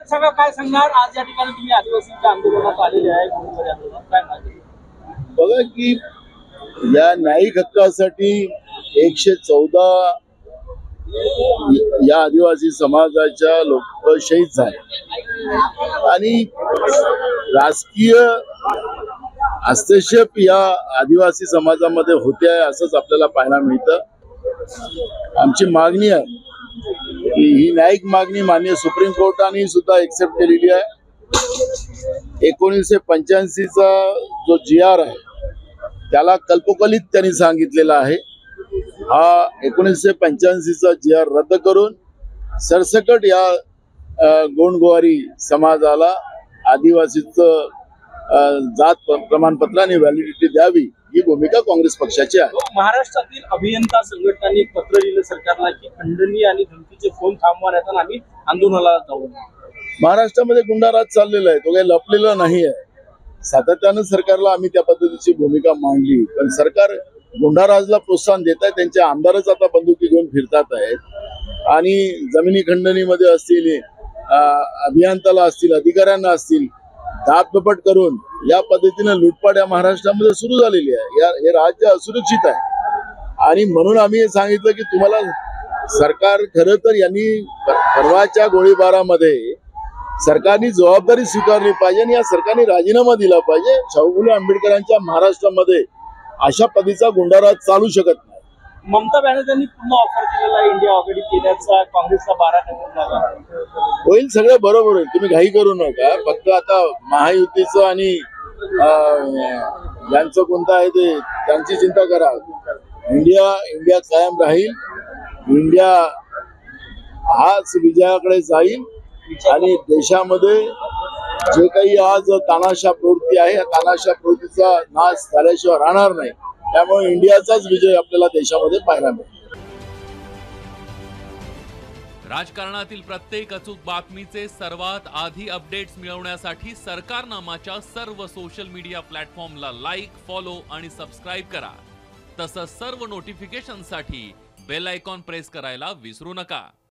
सगळं काय सांगणार आज या ठिकाणी तुम्ही आदिवासींच्या आंदोलनात आलेले आहे गोंडवाडी आंदोलनात काय माहिती? बघा की या न्यायिक हक्कासाठी 114 या आदिवासी समाजाच्या लोक शहीद झाले आणि राजकीय हस्तक्षेप या आदिवासी समाजामध्ये होते आहे असंच आपल्याला पाहायला मिळतं। आमची मागणी आहे की ही न्यायिक मागणी माननीय सुप्रीम कोर्टाने सुद्धा एक्सेप्ट केलेली आहे। 1985 चा जो GR आहे त्याला कल्पकलित त्यांनी सांगितलेला आहे। हा 1985 चा GR रद्द करून सरसकट या गोंडगोवारी समाजाला आदिवासीचं जात प्रमाणपत्र आणि व्हॅलिडिटी द्यावी ही भूमिका काँग्रेस पक्षाची आहे। महाराष्ट्रातील अभियंता संघटनांनी एक पत्र लिहिलं सरकारला की खंडणी आणि धमकीचे फोन थांबवण्यात आम्ही आंदोलनाला जाऊ। महाराष्ट्रामध्ये गुंडाराज चाललेला आहे, तो काही लपलेला नाही आहे। सातत्यानं सरकारला आम्ही त्या पद्धतीची भूमिका मांडली, पण सरकार गुंडाराजला प्रोत्साहन देत आहे। त्यांचे आमदारच आता बंदुकी घेऊन फिरतात आहेत आणि जमिनी खंडणीमध्ये असतील, अभियंताला असतील, अधिकाऱ्यांना असतील दाबदपट करून या पद्धतीने लुटपाट या महाराष्ट्रामध्ये सुरू झालेली आहे। हे राज्य असुरक्षित आहे आणि म्हणून आम्ही हे सांगितलं की तुम्हाला सरकार खरं तर यांनी परवाच्या गोळीबारामध्ये सरकारने जबाबदारी स्वीकारली पाहिजे आणि या सरकारने राजीनामा दिला पाहिजे। शाहू फुले आंबेडकरांच्या महाराष्ट्रामध्ये अशा पद्धतीचा गुंडाराज चालू शकत नाही। ममता बॅनर्जींनी पूर्ण ऑफर केलेला आहे इंडिया आघाडी केल्याचा, काँग्रेसला 12 टक्के जागा होईल, सगळं बरोबर होईल, तुम्ही घाई करू नका। फक्त आता महायुतीचं आणि ज्यांचं कोणतं आहे ते त्यांची चिंता करा। इंडिया कायम राहील, इंडिया हाच विजयाकडे जाईल आणि देशामध्ये जे काही आज तानाशा प्रवृत्ती आहे या तानाशा प्रवृत्तीचा नाश झाल्याशिवाय राहणार नाही। त्यामुळे इंडियाचाच विजय आपल्याला देशामध्ये पाहायला मिळेल। राजकारणातील प्रत्येक अचूक बातमीचे सर्वात आधी अपडेट्स मिळवण्यासाठी सरकारनामाच्या सर्व सोशल मीडिया प्लॅटफॉर्मला लाईक, फॉलो आणि सबस्क्राईब करा। तसंच सर्व नोटिफिकेशनसाठी बेल आयकॉन प्रेस करायला विसरू नका।